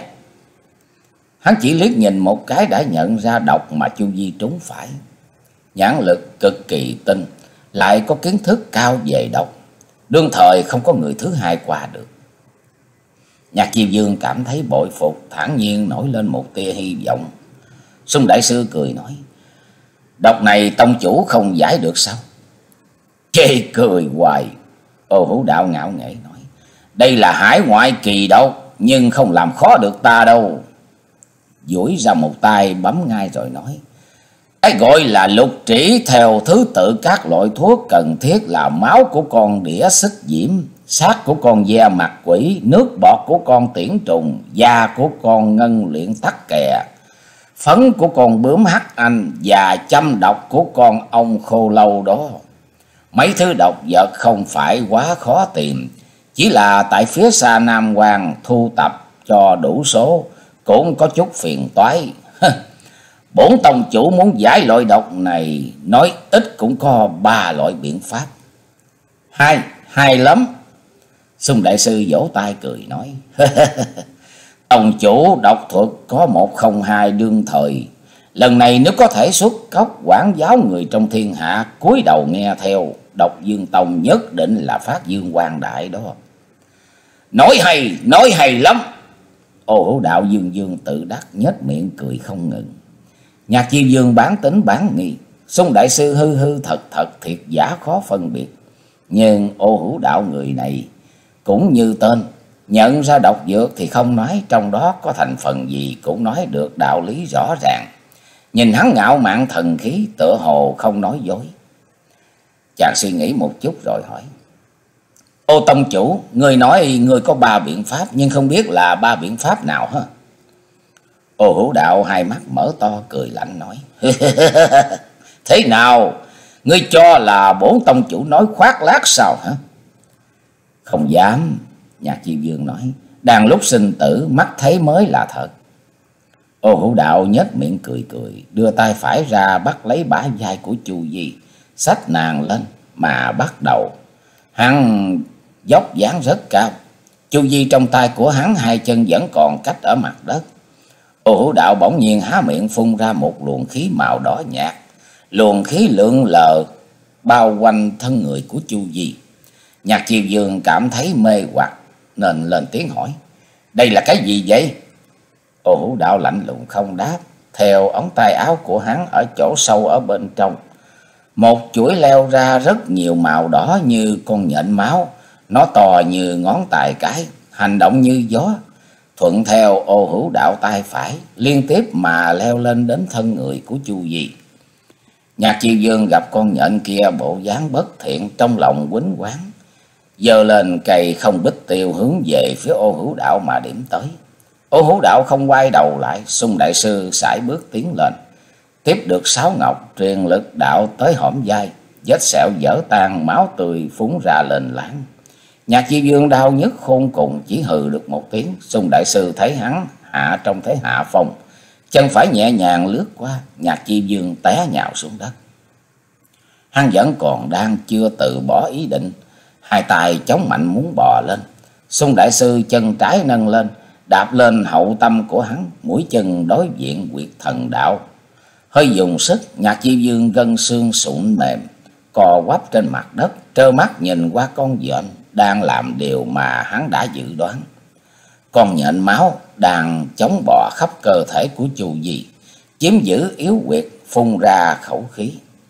Hắn chỉ liếc nhìn một cái đã nhận ra độc mà Chu Di trúng phải. Nhãn lực cực kỳ tinh, lại có kiến thức cao về độc, đương thời không có người thứ hai qua được. Nhạc Chi Dương cảm thấy bội phục, thản nhiên nổi lên một tia hy vọng. Xung đại sư cười nói. Độc này tông chủ không giải được sao? Chê cười hoài. Ô Hữu Đạo ngạo nghễ nói. Đây là hải ngoại kỳ độc, nhưng không làm khó được ta đâu. Duỗi ra một tay bấm ngay rồi nói. Cái gọi là lục trĩ theo thứ tự các loại thuốc cần thiết là máu của con đĩa xích diễm, xác của con ve mặt quỷ, nước bọt của con tiễn trùng, da của con ngân luyện tắc kè, phấn của con bướm hắc anh và châm độc của con ong khô lâu đó. Mấy thứ độc vật không phải quá khó tìm, Chỉ là tại phía xa Nam Hoàng thu tập cho đủ số cũng có chút phiền toái. Bổn tông chủ muốn giải loại độc này, nói ít cũng có 3 loại biện pháp. Hay lắm. Xung đại sư vỗ tay cười nói. Tông chủ độc thuật có 102 đương thời. Lần này nếu có thể xuất cốc quản giáo người trong thiên hạ cúi đầu nghe theo, Độc Dương Tông nhất định là phát dương quang đại đó. Nói hay lắm. Ô Hữu Đạo dương dương tự đắc, nhếch miệng cười không ngừng. Nhạc Chi Dương bán tính bán nghi, Xung đại sư hư hư thật thật, thiệt giả khó phân biệt. Nhưng Ô Hữu Đạo người này cũng như tên, nhận ra độc dược thì không nói trong đó có thành phần gì, cũng nói được đạo lý rõ ràng. Nhìn hắn ngạo mạn thần khí, tựa hồ không nói dối. Chàng suy nghĩ một chút rồi hỏi. Ô tông chủ, người nói người có 3 biện pháp, nhưng không biết là 3 biện pháp nào hả? Ô Hữu Đạo hai mắt mở to cười lạnh nói. Thế nào? Ngươi cho là bổn tông chủ nói khoác lác sao hả? Không dám. Nhạc Chi Dương nói. Đang lúc sinh tử, mắt thấy mới là thật. Ô Hữu Đạo nhếch miệng cười cười, đưa tay phải ra bắt lấy bả vai của Chu Di, xách nàng lên mà bắt đầu. Hắn dốc dáng rất cao. Chu Di trong tay của hắn, 2 chân vẫn còn cách ở mặt đất. Ô Hữu Đạo bỗng nhiên há miệng phun ra một luồng khí màu đỏ nhạt. Luồng khí lượn lờ bao quanh thân người của Chu Di. Nhạc Chi Dương cảm thấy mê hoặc nên lên tiếng hỏi. Đây là cái gì vậy? Ô Hữu Đạo lạnh lùng không đáp. Theo ống tay áo của hắn, ở chỗ sâu ở bên trong, một chuỗi leo ra rất nhiều màu đỏ như con nhện máu. Nó to như ngón tay cái, hành động như gió, thuận theo Ô Hữu Đạo tay phải, liên tiếp mà leo lên đến thân người của Chu Di. Nhạc Chi Dương gặp con nhện kia bộ dáng bất thiện, trong lòng quýnh quáng, giơ lên cây không bích tiêu hướng về phía Ô Hữu Đạo mà điểm tới. Ô Hữu Đạo không quay đầu lại. Xung đại sư sải bước tiến lên, tiếp được sáo ngọc, truyền lực đạo tới hõm vai, vết sẹo vỡ tan, máu tươi phúng ra lên láng. Nhạc Chi Dương đau nhức khôn cùng, chỉ hừ được một tiếng. Xung đại sư thấy hắn hạ trong thế hạ phong, chân phải nhẹ nhàng lướt qua, Nhạc Chi Dương té nhào xuống đất. Hắn vẫn còn đang chưa từ bỏ ý định, 2 tay chống mạnh muốn bò lên. Xung đại sư chân trái nâng lên, đạp lên hậu tâm của hắn, mũi chân đối diện huyệt thần đạo. Hơi dùng sức, Nhạc Chi Dương gân xương sụn mềm, cò quắp trên mặt đất, trơ mắt nhìn qua con nhện đang làm điều mà hắn đã dự đoán. Con nhện máu đang chống bò khắp cơ thể của Chu Di, chiếm giữ yếu huyệt, phun ra khẩu khí,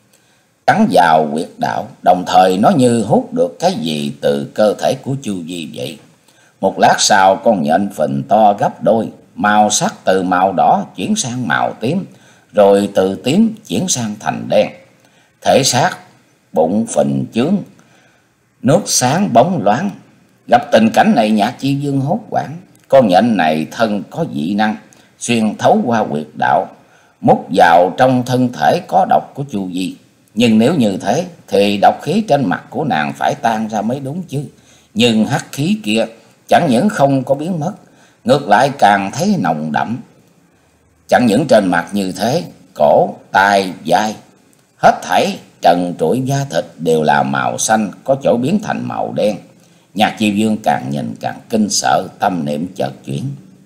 cắn vào huyệt đạo, đồng thời nó như hút được cái gì từ cơ thể của Chu Di vậy. Một lát sau, con nhện phình to gấp đôi, màu sắc từ màu đỏ chuyển sang màu tím, rồi từ tím chuyển sang thành đen. Thể xác bụng phình chướng, nước sáng bóng loáng. Gặp tình cảnh này, Nhạc Chi Dương hốt hoảng. Con nhện này thân có dị năng, xuyên thấu qua huyệt đạo, mút vào trong thân thể có độc của Chu Di. Nhưng nếu như thế thì độc khí trên mặt của nàng phải tan ra mới đúng chứ. Nhưng hắc khí kia chẳng những không có biến mất, ngược lại càng thấy nồng đậm. Chẳng những trên mặt như thế, cổ, tai, vai, hết thảy trần trụi da thịt đều là màu xanh, có chỗ biến thành màu đen. Nhạc Chi Dương càng nhìn càng kinh sợ, tâm niệm chợt chuyển.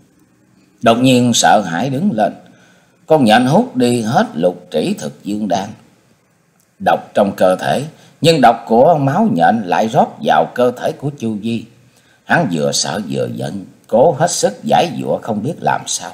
Đột nhiên sợ hãi đứng lên. Con nhện hút đi hết lục trĩ thực dương đan, độc trong cơ thể, nhưng độc của máu nhện lại rót vào cơ thể của Chu Di. Hắn vừa sợ vừa giận, cố hết sức giải giụa không biết làm sao.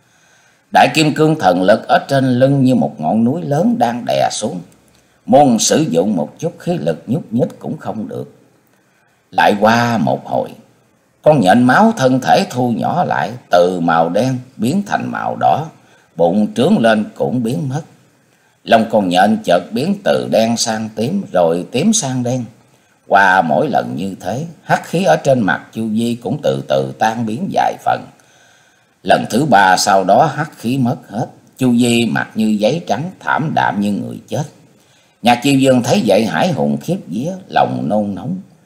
Đại kim cương thần lực ở trên lưng như một ngọn núi lớn đang đè xuống, muốn sử dụng một chút khí lực nhúc nhích cũng không được. Lại qua một hồi, con nhện máu thân thể thu nhỏ lại, từ màu đen biến thành màu đỏ, bụng trướng lên cũng biến mất. Lông con nhện chợt biến từ đen sang tím, rồi tím sang đen. Qua mỗi lần như thế, hắc khí ở trên mặt Chu Di cũng từ từ tan biến vài phần. Lần thứ 3 sau đó hắc khí mất hết, Chu Di mặt như giấy trắng, thảm đạm như người chết. Nhạc Chi Dương thấy vậy hãi hùng khiếp vía, lòng nôn nóng.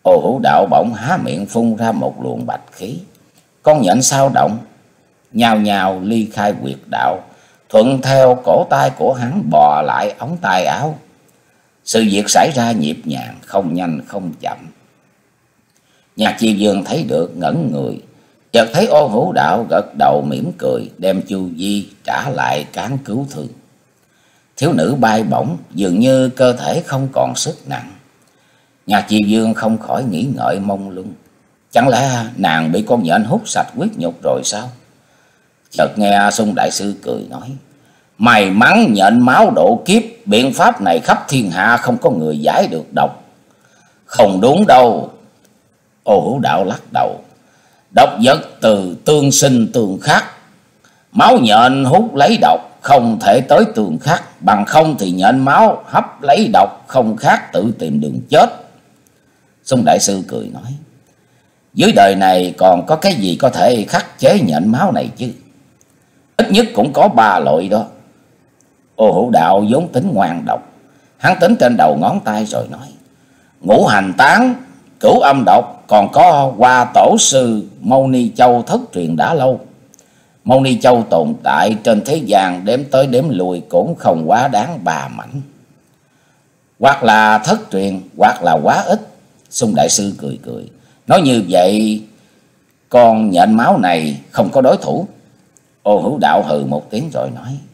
Ô Hữu Đạo bỗng há miệng phun ra một luồng bạch khí. Con nhện sao động, nhào nhào ly khai huyệt đạo, thuận theo cổ tay của hắn bò lại ống tay áo. Sự việc xảy ra nhịp nhàng, không nhanh không chậm. Nhạc Chi Dương thấy được ngẩn người, chợt thấy Ô Hữu Đạo gật đầu mỉm cười, đem chu vi trả lại cán cứu thương. Thiếu nữ bay bổng, dường như cơ thể không còn sức nặng. Nhạc Chi Dương không khỏi nghĩ ngợi mông lung. Chẳng lẽ nàng bị con nhện hút sạch huyết nhục rồi sao? Chợt nghe Sung đại sư cười nói: may mắn nhện máu độ kiếp, biện pháp này khắp thiên hạ không có người giải được độc. Không đúng đâu. Ô Hữu Đạo lắc đầu. Độc vật từ tương sinh tương khắc, máu nhện hút lấy độc không thể tới tương khắc, bằng không thì nhện máu hấp lấy độc không khác tự tìm đường chết. Sung đại sư cười nói: dưới đời này còn có cái gì có thể khắc chế nhện máu này chứ? Ít nhất cũng có 3 loại đó. Ô Hữu Đạo vốn tính ngoan độc, hắn tính trên đầu ngón tay rồi nói: ngũ hành tán, cửu âm độc, còn có Hoa tổ sư Mâu Ni Châu thất truyền đã lâu. Mâu Ni Châu tồn tại trên thế gian đếm tới đếm lui cũng không quá đáng 3 mảnh. Hoặc là thất truyền, hoặc là quá ít. Sung đại sư cười cười nói: như vậy con nhện máu này không có đối thủ. Ô Hữu Đạo hừ một tiếng rồi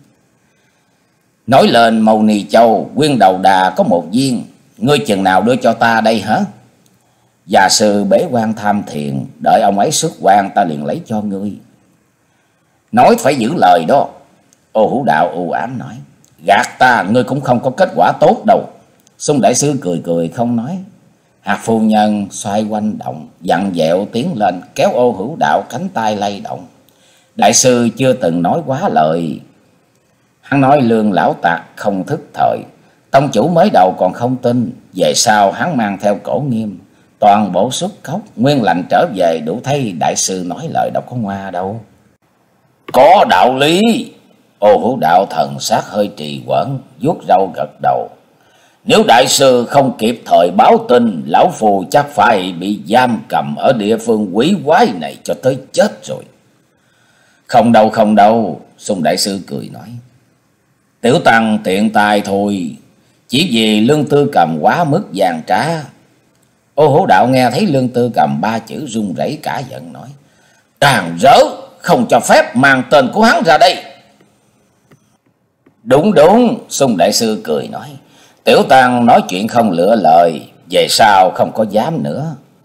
nói lên Mâu Ni Châu, nguyên đầu đà có 1 viên, ngươi chừng nào đưa cho ta đây hả? Già sư bế quan tham thiền, đợi ông ấy xuất quan ta liền lấy cho ngươi. Nói phải giữ lời đó. Ô Hữu Đạo u ám nói: gạt ta, ngươi cũng không có kết quả tốt đâu. Sung đại sư cười cười không nói. Hạt phu nhân xoay quanh động, dặn dẹo tiến lên kéo Ô Hữu Đạo cánh tay lay động. Đại sư chưa từng nói quá lời. Hắn nói Lương lão tặc không thức thời, tông chủ mới đầu còn không tin, về sau hắn mang theo Cổ Nghiêm, toàn bộ xuất cốc nguyên lành trở về, đủ thấy đại sư nói lời đâu có ngoa đâu. Có đạo lý. Ô Hữu Đạo thần sắc hơi trì hoãn, vuốt râu gật đầu. Nếu đại sư không kịp thời báo tin, lão phù chắc phải bị giam cầm ở địa phương quỷ quái này cho tới chết rồi. Không đâu, không đâu. Sung đại sư cười nói: tiểu tăng tiện tài thôi, chỉ vì Lương Tư Cầm quá mức gian trá. Ô Hữu Đạo nghe thấy Lương Tư Cầm 3 chữ run rẩy cả giận nói: tràn rỡ, không cho phép mang tên của hắn ra đây. Đúng đúng. Sung đại sư cười nói: tiểu tăng nói chuyện không lựa lời, về sau không có dám nữa.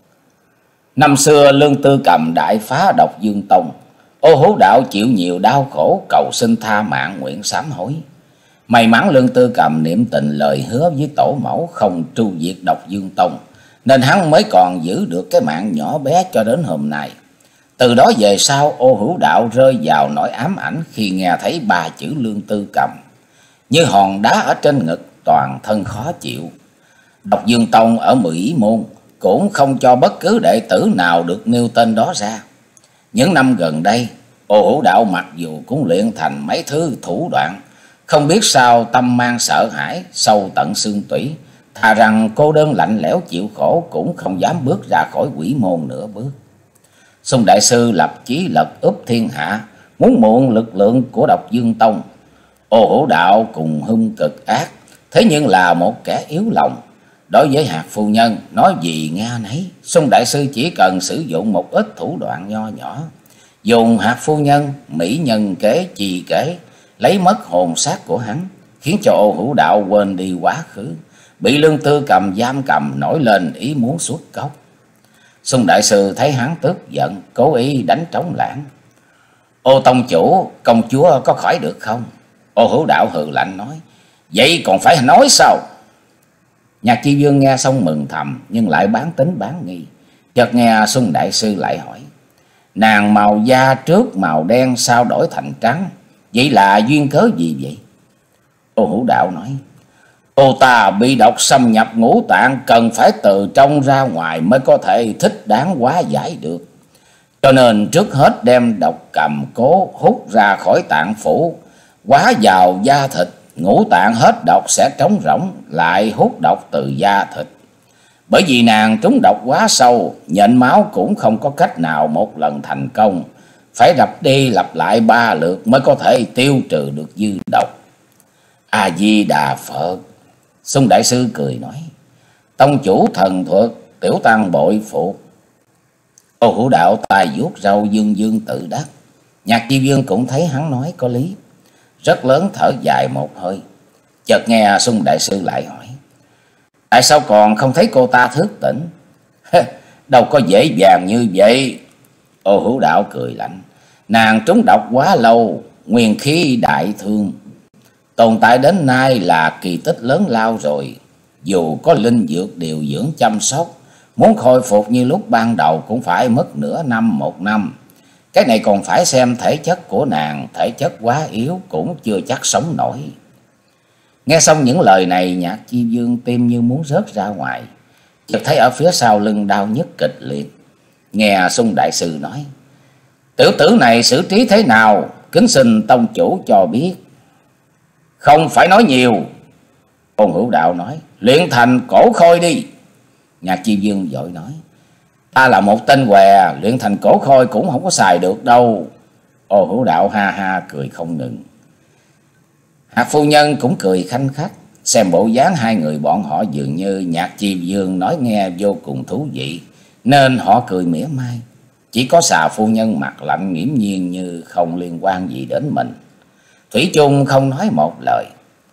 Năm xưa Lương Tư Cầm đại phá Độc Dương Tông, Ô Hữu Đạo chịu nhiều đau khổ, cầu xin tha mạng nguyện sám hối. May mắn Lương Tư Cầm niệm tình lời hứa với tổ mẫu không tru diệt Độc Dương Tông, nên hắn mới còn giữ được cái mạng nhỏ bé cho đến hôm nay. Từ đó về sau, Ô Hữu Đạo rơi vào nỗi ám ảnh khi nghe thấy 3 chữ Lương Tư Cầm, như hòn đá ở trên ngực, toàn thân khó chịu. Độc Dương Tông ở Mỹ Môn cũng không cho bất cứ đệ tử nào được nêu tên đó ra. Những năm gần đây, Ô Hữu Đạo mặc dù cũng luyện thành mấy thứ thủ đoạn, không biết sao tâm mang sợ hãi sâu tận xương tủy, thà rằng cô đơn lạnh lẽo chịu khổ cũng không dám bước ra khỏi quỷ môn nửa bước. Sung đại sư lập chí lật úp thiên hạ, muốn mượn lực lượng của Độc Dương Tông. Ô Hữu Đạo cùng hung cực ác, thế nhưng là một kẻ yếu lòng. Đối với Hạt phu nhân nói gì nghe nấy, Sung đại sư chỉ cần sử dụng một ít thủ đoạn nho nhỏ, dùng Hạt phu nhân mỹ nhân kế chi kế, lấy mất hồn xác của hắn, khiến cho Ô Hữu Đạo quên đi quá khứ, bị Lương Tư Cầm giam cầm, nổi lên ý muốn xuất cốc. Sung đại sư thấy hắn tức giận, cố ý đánh trống lãng. Ô tông chủ, công chúa có khỏi được không? Ô Hữu Đạo hừ lạnh nói: vậy còn phải nói sao? Nhạc Chi Dương nghe xong mừng thầm, nhưng lại bán tính bán nghi. Chợt nghe Sung đại sư lại hỏi: nàng màu da trước màu đen sao đổi thành trắng, vậy là duyên cớ gì vậy? Ô Hữu Đạo nói: cô ta bị độc xâm nhập ngũ tạng, cần phải từ trong ra ngoài mới có thể thích đáng hóa giải được. Cho nên trước hết đem độc cầm cố hút ra khỏi tạng phủ, hóa vào da thịt, ngũ tạng hết độc sẽ trống rỗng, lại hút độc từ da thịt. Bởi vì nàng trúng độc quá sâu, nhện máu cũng không có cách nào một lần thành công, phải lặp đi lặp lại 3 lượt mới có thể tiêu trừ được dư độc. A Di Đà Phật. Xung đại sư cười nói: Tông chủ thần thuật, tiểu tăng bội phục. Ô Hữu Đạo tài vuốt râu dương dương tự đắc. Nhạc Chi Vương cũng thấy hắn nói có lý, rất lớn thở dài một hơi. Chợt nghe Xung đại sư lại hỏi: Tại sao còn không thấy cô ta thức tỉnh? Đâu có dễ dàng như vậy. Ô Hữu Đạo cười lạnh: Nàng trúng độc quá lâu, nguyên khí đại thương, tồn tại đến nay là kỳ tích lớn lao rồi. Dù có linh dược điều dưỡng chăm sóc, muốn khôi phục như lúc ban đầu cũng phải mất nửa năm 1 năm. Cái này còn phải xem thể chất của nàng, thể chất quá yếu cũng chưa chắc sống nổi. Nghe xong những lời này, Nhạc Chi Vương tim như muốn rớt ra ngoài. Chợt thấy ở phía sau lưng đau nhức kịch liệt. Nghe Xung đại sư nói: Tiểu tử này xử trí thế nào, kính xin tông chủ cho biết. Không phải nói nhiều. Ôn Hữu Đạo nói: Luyện thành cổ khôi đi. Nhạc Chi Vương vội nói: Ta là một tên què, luyện thành cổ khôi cũng không có xài được đâu. Ô Hữu Đạo ha ha cười không ngừng. Hạc phu nhân cũng cười khanh khách. Xem bộ dáng hai người bọn họ dường như Nhạc Chi Vương nói nghe vô cùng thú vị, nên họ cười mỉa mai. Chỉ có Xà phu nhân mặt lạnh nghiễm nhiên như không liên quan gì đến mình, thủy chung không nói một lời.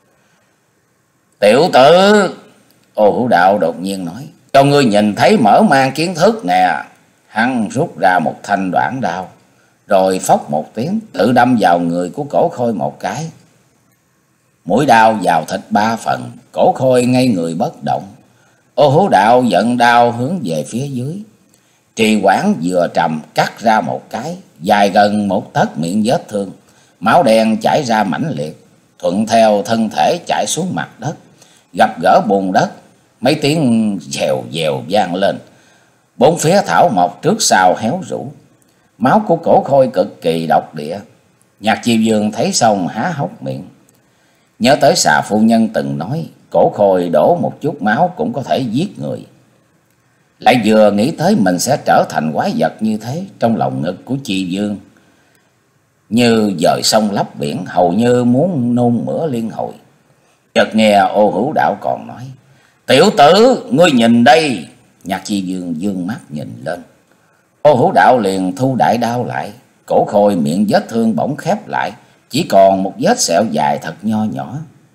Tiểu tử, Ô Hữu Đạo đột nhiên nói: Cho ngươi nhìn thấy mở mang kiến thức nè. Hắn rút ra một thanh đoạn đao, rồi phốc một tiếng tự đâm vào người của cổ khôi một cái. Mũi đao vào thịt 3 phần, cổ khôi ngay người bất động. Ô Hữu Đạo giận đao hướng về phía dưới. Trì Hoãn vừa trầm cắt ra một cái, dài gần 1 tấc miệng vết thương, máu đen chảy ra mãnh liệt, thuận theo thân thể chảy xuống mặt đất, gặp gỡ bùn đất. Mấy tiếng dèo dèo vang lên, 4 phía thảo mộc trước sau héo rũ. Máu của cổ khôi cực kỳ độc địa. Nhạc Chi Vương thấy xong há hốc miệng. Nhớ tới Xà phu nhân từng nói cổ khôi đổ một chút máu cũng có thể giết người. Lại vừa nghĩ tới mình sẽ trở thành quái vật như thế, trong lòng ngực của Chi Vương như dời sông lấp biển, hầu như muốn nôn mửa liên hồi. Chợt nghe Ô Hữu Đạo còn nói: Tiểu tử, ngươi nhìn đây. Nhạc Chi Vương dương mắt nhìn lên. Ô Hữu Đạo liền thu đại đao lại. Cổ khôi miệng vết thương bỗng khép lại, chỉ còn một vết sẹo dài thật nho nhỏ.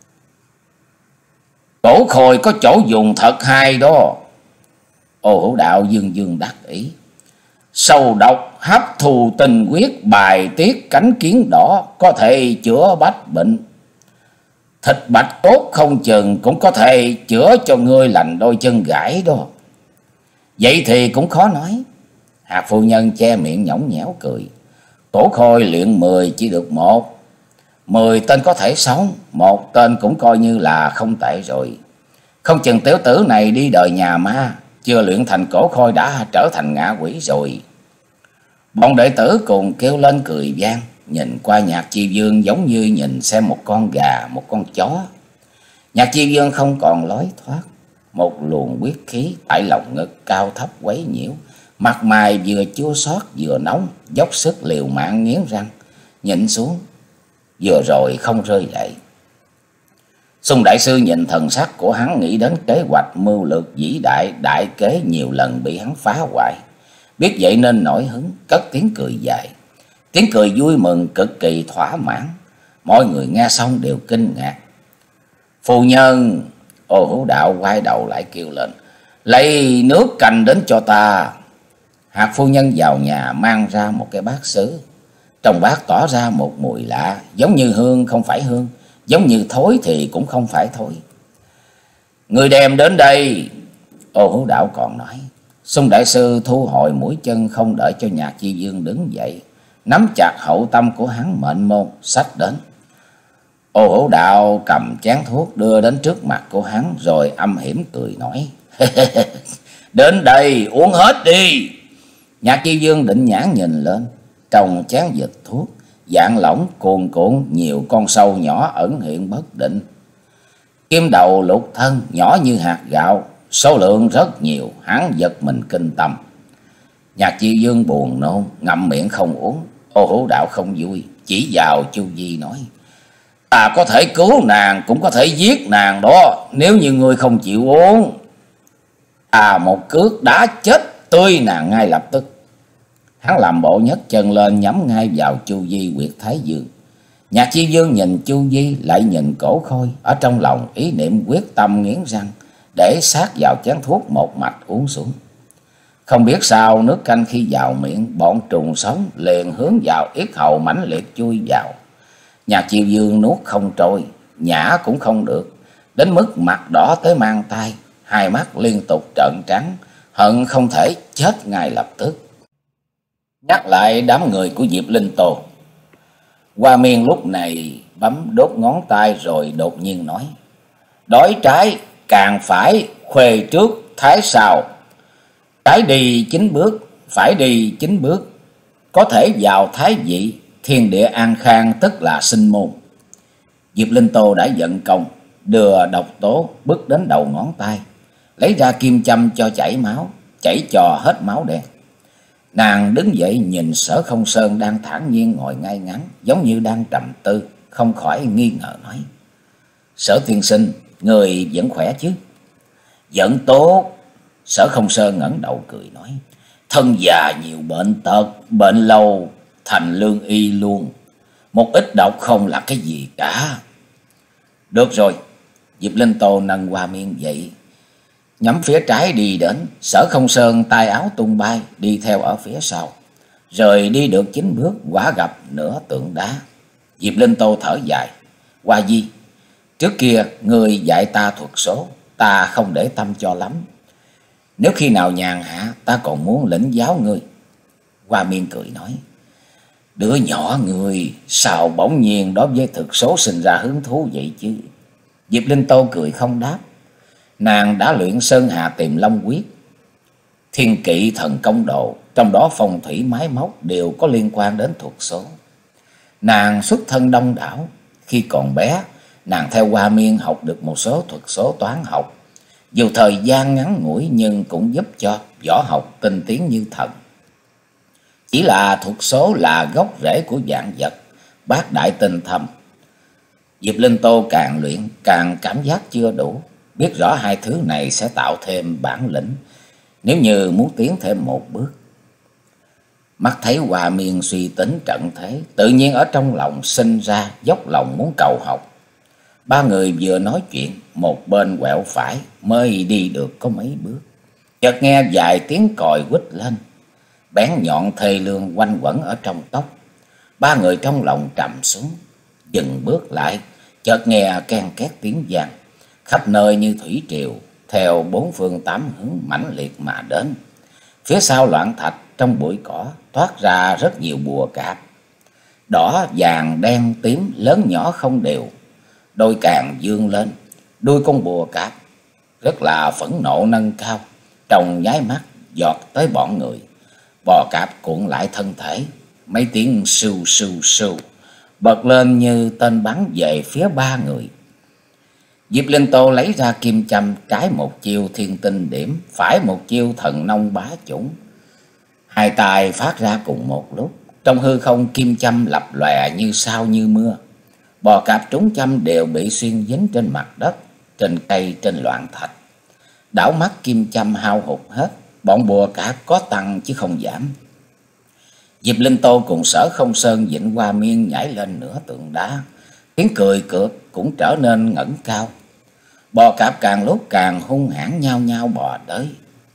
Cổ khôi có chỗ dùng thật hay đó. Ô Hữu Đạo dương dương đắc ý. Sâu độc hấp thù tình quyết, bài tiết cánh kiến đỏ, có thể chữa bách bệnh. Thịt bạch cốt không chừng cũng có thể chữa cho ngươi lành đôi chân gãy đó. Vậy thì cũng khó nói. Hạc phu nhân che miệng nhõng nhẽo cười. Cổ khôi luyện 10 chỉ được 1. 10 tên có thể sống, 1 tên cũng coi như là không tệ rồi. Không chừng tiểu tử này đi đời nhà ma, chưa luyện thành cổ khôi đã trở thành ngạ quỷ rồi. Bọn đệ tử cùng kêu lên cười vang, nhìn qua Nhạc Chi Vương giống như nhìn xem một con gà, một con chó. Nhạc Chi Vương không còn lối thoát. Một luồng huyết khí tại lòng ngực cao thấp quấy nhiễu, mặt mày vừa chua xót vừa nóng, dốc sức liều mạng nghiến răng nhịn xuống, vừa rồi không rơi lệ. Xung đại sư nhìn thần sắc của hắn, nghĩ đến kế hoạch mưu lược vĩ đại, đại kế nhiều lần bị hắn phá hoại. Biết vậy nên nổi hứng, cất tiếng cười dài. Tiếng cười vui mừng cực kỳ thỏa mãn. Mọi người nghe xong đều kinh ngạc. Phu nhân! Ô Hữu Đạo quay đầu lại kêu lên: Lấy nước canh đến cho ta. Hạc phu nhân vào nhà mang ra một cái bát sứ. Trong bát tỏ ra một mùi lạ, giống như hương không phải hương, giống như thối thì cũng không phải thối. Người đem đến đây. Ô Hữu Đạo còn nói. Xung đại sư thu hồi mũi chân, không đợi cho Nhạc Chi Vương đứng dậy, nắm chặt hậu tâm của hắn mệnh môn xách đến. Ô Hữu Đạo cầm chén thuốc đưa đến trước mặt của hắn, rồi âm hiểm cười nói: Đến đây uống hết đi. Nhạc Chi Vương định nhãn nhìn lên, trong chén dịch thuốc dạng lỏng cuồn cuộn, nhiều con sâu nhỏ ẩn hiện bất định. Kim đầu lục thân nhỏ như hạt gạo, số lượng rất nhiều, hắn giật mình kinh tâm. Nhạc Chi Dương buồn nôn, ngậm miệng không uống. Ô Hữu Đạo không vui, chỉ vào Chu Di nói: ta có thể cứu nàng, cũng có thể giết nàng đó, nếu như ngươi không chịu uống. Một cước đã chết tươi nàng ngay lập tức. Hắn làm bộ nhấc chân lên nhắm ngay vào Chu Di huyệt thái dương. Nhạc Chi Dương nhìn Chu Di lại nhìn Cổ Khôi, ở trong lòng ý niệm quyết tâm nghiến răng để sát vào chén thuốc một mạch uống xuống. Không biết sao nước canh khi vào miệng, bọn trùng sống liền hướng vào yết hầu mãnh liệt chui vào. Nhạc Chi Dương nuốt không trôi, nhả cũng không được, đến mức mặt đỏ tới mang tai, hai mắt liên tục trợn trắng, hận không thể chết ngay lập tức. Nhắc lại đám người của Diệp Linh Tô, Hoa Miên lúc này bấm đốt ngón tay rồi đột nhiên nói: đói trái càng phải khuê trước thái sau, trái đi 9 bước, phải đi 9 bước, có thể vào thái vị, thiên địa an khang, tức là sinh môn. Diệp Linh Tô đã vận công, đưa độc tố bước đến đầu ngón tay, lấy ra kim châm cho chảy máu, chảy cho hết máu đen. Nàng đứng dậy nhìn Sở Không Sơn đang thản nhiên ngồi ngay ngắn, giống như đang trầm tư, không khỏi nghi ngờ nói: Sở tiên sinh, người vẫn khỏe chứ? Vẫn tốt. Sở Không Sơn ngẩng đầu cười nói: thân già nhiều bệnh tật, bệnh lâu thành lương y luôn, một ít độc không là cái gì cả. Được rồi. Diệp Linh Tô nâng Hoa Miên dậy, nhắm phía trái đi đến. Sở Không Sơn tay áo tung bay đi theo ở phía sau, rồi đi được 9 bước quả gặp nửa tượng đá. Diệp Linh Tô thở dài: Hoa Di, trước kia người dạy ta thuật số, ta không để tâm cho lắm, nếu khi nào nhàn hạ ta còn muốn lĩnh giáo ngươi. Hoa Miên cười nói: đứa nhỏ người sao bỗng nhiên đối với thực số sinh ra hứng thú vậy chứ? Diệp Linh Tô cười không đáp. Nàng đã luyện Sơn Hà Tìm Long Quyết, Thiên Kỵ Thần Công Độ, trong đó phong thủy máy móc đều có liên quan đến thuật số. Nàng xuất thân đông đảo, khi còn bé nàng theo Hoa Miên học được một số thuật số toán học, dù thời gian ngắn ngủi nhưng cũng giúp cho võ học tinh tiến như thần. Chỉ là thuật số là gốc rễ của vạn vật, bát đại tinh thâm. Diệp Linh Tô càng luyện càng cảm giác chưa đủ, biết rõ hai thứ này sẽ tạo thêm bản lĩnh nếu như muốn tiến thêm một bước. Mắt thấy Hoa Miên suy tính trận thế, tự nhiên ở trong lòng sinh ra dốc lòng muốn cầu học. Ba người vừa nói chuyện, một bên quẹo phải mới đi được có mấy bước, chợt nghe vài tiếng còi huýt lên, bén nhọn thê lương quanh quẩn ở trong tóc. Ba người trong lòng trầm xuống, dừng bước lại, chợt nghe ken két tiếng vang, khắp nơi như thủy triều, theo 4 phương 8 hướng mãnh liệt mà đến. Phía sau loạn thạch trong bụi cỏ thoát ra rất nhiều bùa cạp, đỏ vàng đen tím lớn nhỏ không đều, đôi càng dương lên. Đuôi con bùa cạp rất là phẫn nộ nâng cao, trong nháy mắt giọt tới bọn người. Bò cạp cuộn lại thân thể, mấy tiếng sưu sưu sưu bật lên như tên bắn về phía ba người. Diệp Linh Tô lấy ra kim châm, trái một chiêu thiên tinh điểm, phải một chiêu thần nông bá chủng. Hai tay phát ra cùng một lúc, trong hư không kim châm lập lòe như sao như mưa. Bò cạp trúng châm đều bị xuyên dính trên mặt đất, trên cây, trên loạn thạch. Đảo mắt kim châm hao hụt hết, bọn bùa cạp có tăng chứ không giảm. Diệp Linh Tô cùng Sở Không Sơn vịnh Hoa Miên nhảy lên nửa tượng đá, tiếng cười cợt cũng trở nên ngẩng cao. Bò cạp càng lúc càng hung hãn nhao nhao bò tới.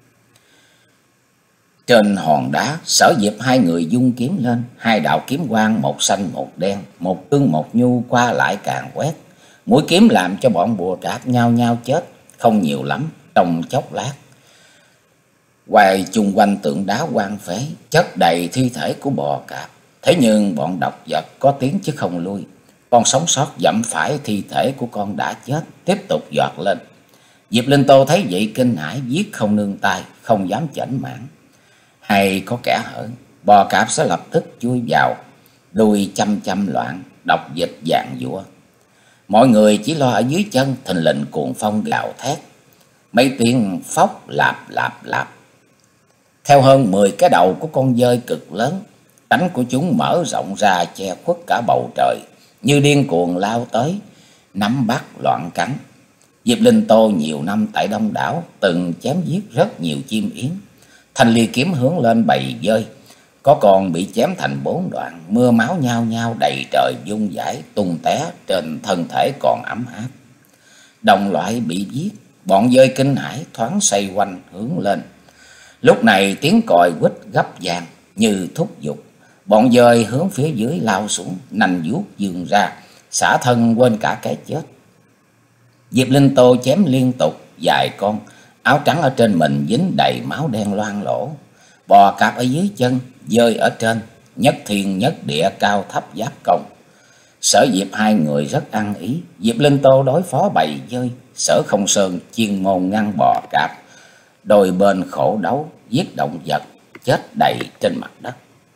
Trên hòn đá, Sở Diệp hai người dung kiếm lên, hai đạo kiếm quang một xanh một đen, một tương một nhu qua lại càng quét. Mũi kiếm làm cho bọn bùa cạp nhao nhao chết, không nhiều lắm, trong chốc lát. Quay chung quanh tượng đá hoang phế, chất đầy thi thể của bò cạp. Thế nhưng bọn độc vật có tiếng chứ không lui. Con sống sót dẫm phải thi thể của con đã chết, tiếp tục giọt lên. Diệp Linh Tô thấy vậy kinh hãi, giết không nương tay, không dám chảnh mảng. Hay có kẻ hở, bò cạp sẽ lập tức chui vào, đuôi chăm chăm loạn, độc dịch vàng dụa. Mọi người chỉ lo ở dưới chân, thình lình cuồng phong gào thét. mấy tiếng phóc lạp lạp lạp. Theo hơn 10 cái đầu của con dơi cực lớn, cánh của chúng mở rộng ra che khuất cả bầu trời, như điên cuồng lao tới, nắm bắt loạn cánh. Diệp Linh Tô nhiều năm tại Đông Đảo, từng chém giết rất nhiều chim yến. Thanh ly kiếm hướng lên bầy dơi, có con bị chém thành 4 đoạn, mưa máu nhao nhao đầy trời vung vãi tung té, trên thân thể còn ấm áp. Đồng loại bị giết, bọn dơi kinh hãi thoáng xoay quanh hướng lên. Lúc này tiếng còi quýt gấp vang như thúc giục, bọn dơi hướng phía dưới lao xuống, nành vuốt vươn ra, xả thân quên cả cái chết. Diệp Linh Tô chém liên tục vài con, áo trắng ở trên mình dính đầy máu đen loang lổ, bò cạp ở dưới chân, dơi ở trên, nhất thiên nhất địa cao thấp giáp công. Sở Diệp hai người rất ăn ý, Diệp Linh Tô đối phó bầy dơi, Sở Không Sơn chuyên môn ngăn bò cạp, đôi bên khổ đấu giết động vật chết đầy trên mặt đất.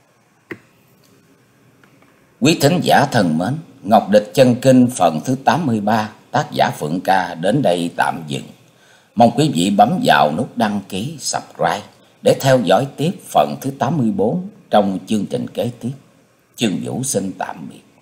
Quý thính giả thân mến, Ngọc Địch Chân Kinh phần thứ 83, tác giả Phượng Ca đến đây tạm dừng. Mong quý vị bấm vào nút đăng ký, subscribe để theo dõi tiếp phần thứ 84 trong chương trình kế tiếp. Chương Vũ xin tạm biệt.